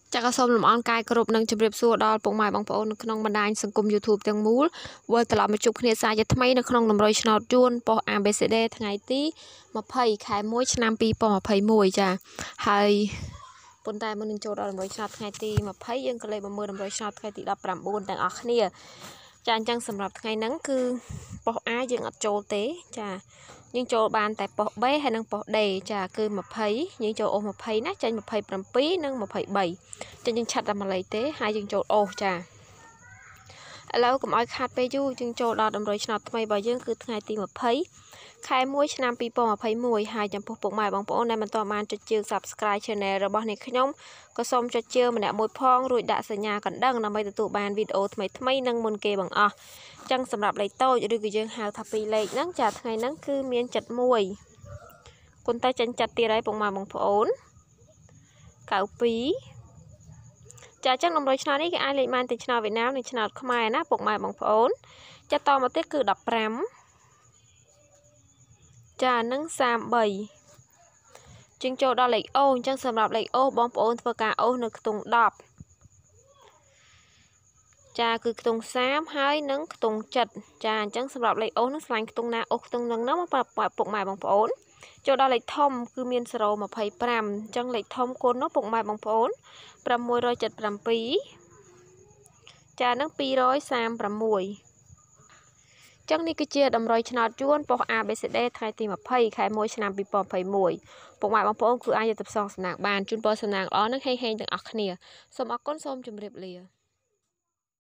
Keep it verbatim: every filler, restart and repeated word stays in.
ចាក់សូមលំអរកាយគ្រប់នឹងជម្រាបសួរដល់ពុកម៉ែបងប្អូននៅក្នុងបណ្ដាញសង្គម YouTube ទាំងមូលវិលត្រឡប់មកជួបគ្នាសាជាថ្មីនៅក្នុងតម្រុយឆ្នោតជួនប៉ុស្តិ៍ Abcd ថ្ងៃទី20ខែមួយឆ្នាំ2021ចាហើយប៉ុន្តែមុននឹងចូលដល់តម្រុយឆ្នោតថ្ងៃទី20យើងក៏លេខមកមើលតម្រុយឆ្នោតថ្ងៃទី19ទាំងអស់គ្នាចាអញ្ចឹងសម្រាប់ថ្ងៃហ្នឹងគឺប៉ុស្តិ៍ A យើងអត់ចូលទេចាយើងចូលបានតែប៉ុស្តិ៍ B ហើយនិងប៉ុស្តិ៍ D ចាគឺ20យើងចូលអូស20ណាចេញ27និង23ចឹងយើងឆាត់តែមួយលេខទេហើយយើងចូលអូសចាឥឡូវកុំឲ្យខាត់ពេលយូរយើងចូលដល់តម្រុយឆ្នោតថ្មីរបស់យើងគឺថ្ងៃទី20ខែមួយឆ្នាំ2021ហើយចំពោះពុកម៉ែបងប្អូនដែលមិនទាន់បានចុចជើង Subscribe Channel របស់អ្នកខ្ញុំក៏សូមចុចជើងម្នាក់មួយផងរួចដាក់សញ្ញាកណ្ដឹងដើម្បីទទួលបានវីដេអូថ្មីៗនិងមុនគេបង្អស់ចឹងសម្រាប់លេខតូចឬក៏យើងហៅថាពីរលេខហ្នឹងចាថ្ងៃហ្នឹងគឺមាន七mươi mốtគុណតែចិញ្ចាត់ទៀតហើយពុកម៉ែបងប្អូន九mươi haiចាចឹងតម្រុយឆ្នោតនេះគេអាចលេខបានទាំងឆ្នោតវៀតណាមនិងឆ្នោតខ្មែរណាពុកម៉ែបងប្អូនចាតមកទៀតគឺដប់ប្រាំចានឹងសាមបីជាងចូលដល់លេខអូអញ្ចឹងសម្រាប់លេខអូបងប្អូនធ្វើការអូសនៅខ្ទង់ដប់ចាគឺខ្ទង់សាមហើយនឹងខ្ទង់七ចាអញ្ចឹងសម្រាប់លេខអូសនឹងស្លាញ់ខ្ទង់ណាអូសខ្ទង់នឹងណាមកប្រាប់ពុកម៉ែបងប្អូនចូលដល់លេខធំគឺមានゼロยี่สิบห้าអញ្ចឹងលេខធំគុណនោះពុកម៉ែបងប្អូនsáu bảy七bảyចានឹងពីរសามสิบหกចឹងនេះគឺជាតម្រុយឆ្នោតជួនប៉ុស្តិ៍ Abcd ថ្ងៃទី20ខែមួយឆ្នាំ2021ពុកម៉ែបងប្អូនគឺអាចទៅផ្សងសំណាងបានជូនពរសំណាងល្អនឹងហេងៗទាំងអស់គ្នាសូមអរគុណសូមជម្រាបលា